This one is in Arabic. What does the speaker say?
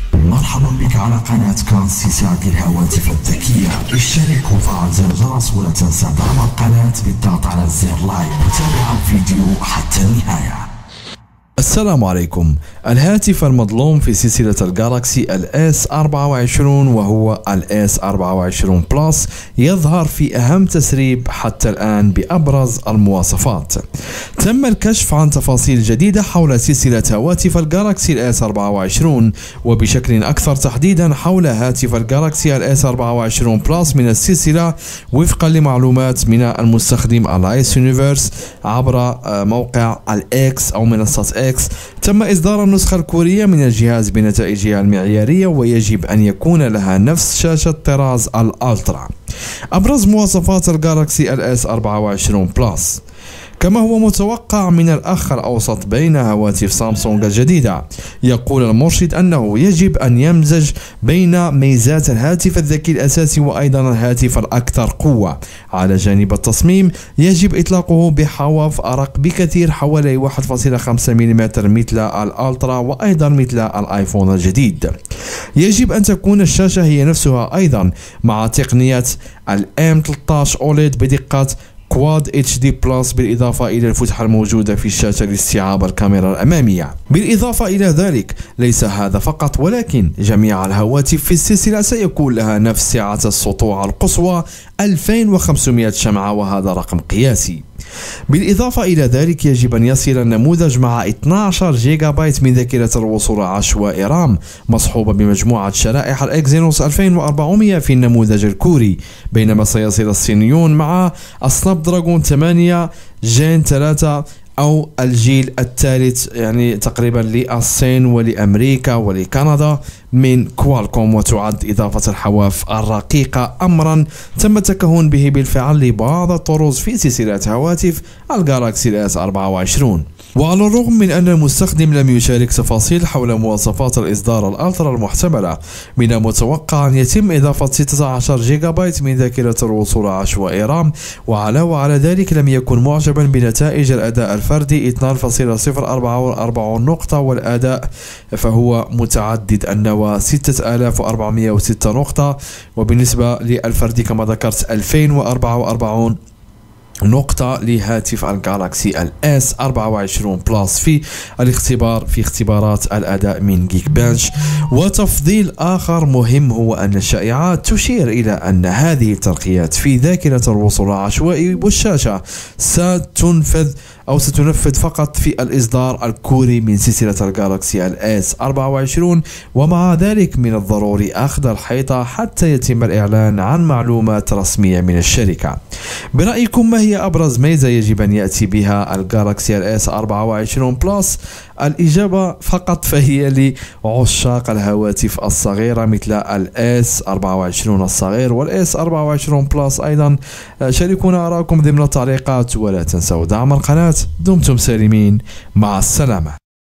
مرحبا بك على قناة كانسي ساعة الهواتف الذكية. اشترك وفعل زر الجرس ولا تنسى دعم القناة بالضغط على زر لايك وتابع الفيديو حتى النهاية. السلام عليكم. الهاتف المظلوم في سلسلة الجالاكسي الاس 24 وهو الاس 24 بلس يظهر في اهم تسريب حتى الان بابرز المواصفات. تم الكشف عن تفاصيل جديدة حول سلسلة هواتف الجالاكسي الاس 24 وبشكل اكثر تحديدا حول هاتف الجالاكسي الاس 24 بلس من السلسلة وفقا لمعلومات من المستخدم الايس يونيفرس عبر موقع الاكس او منصة اكس. تم إصدار النسخة الكورية من الجهاز بنتائجها المعيارية ويجب أن يكون لها نفس شاشة طراز الألترا. أبرز مواصفات الجالاكسي الاس 24 بلس. كما هو متوقع من الأخ الأوسط بين هواتف سامسونج الجديدة، يقول المرشد أنه يجب أن يمزج بين ميزات الهاتف الذكي الأساسي وأيضا الهاتف الأكثر قوة. على جانب التصميم يجب إطلاقه بحواف أرق بكثير حوالي 1.5 ملم مثل الألترا وأيضا مثل الآيفون الجديد. يجب أن تكون الشاشة هي نفسها أيضا مع تقنية الام 13 أوليد بدقة كواد اتش دي بلس بالإضافة إلى الفتحة الموجودة في الشاشة لاستيعاب الكاميرا الأمامية. بالإضافة إلى ذلك ليس هذا فقط ولكن جميع الهواتف في السلسلة سيكون لها نفس سعة السطوع القصوى 2500 شمعة وهذا رقم قياسي. بالإضافة إلى ذلك يجب أن يصل النموذج مع 12 جيجا بايت من ذاكرة الوصول عشوائي رام مصحوبة بمجموعة شرائح الإكزينوس 2400 في النموذج الكوري، بينما سيصل الصينيون مع السناب دراجون 8 جين 3 أو الجيل الثالث يعني تقريبا للصين ولأمريكا ولكندا من كوالكوم. وتعد إضافة الحواف الرقيقة أمرا تم التكهن به بالفعل لبعض الطروز في سلسلة هواتف الجالاكسي الاس 24. وعلى الرغم من أن المستخدم لم يشارك تفاصيل حول مواصفات الإصدار الألترا المحتملة، من المتوقع أن يتم إضافة 16 جيجا بايت من ذاكرة الوصول عشوائي رام. وعلاوة على ذلك لم يكن معجبا بنتائج الأداء الفردي 2.044 نقطة والأداء فهو متعدد النواة 6406 نقطة، وبالنسبة للفردي كما ذكرت 2044 نقطة لهاتف الجالاكسي الاس 24 بلس في اختبارات الأداء من جيك بنش. وتفضيل آخر مهم هو أن الشائعات تشير إلى أن هذه الترقيات في ذاكرة الوصول العشوائي والشاشة ستنفذ فقط في الإصدار الكوري من سلسلة الجالاكسي الاس 24، ومع ذلك من الضروري أخذ الحيطة حتى يتم الإعلان عن معلومات رسمية من الشركة. برأيكم ما هي أبرز ميزة يجب أن يأتي بها الجالاكسي الاس 24 بلس؟ الإجابة فقط فهي لعشاق الهواتف الصغيرة مثل الاس 24 الصغير والاس 24 بلس أيضا. شاركونا آراءكم ضمن التعليقات ولا تنسوا دعم القناة. دمتم سالمين، مع السلامة.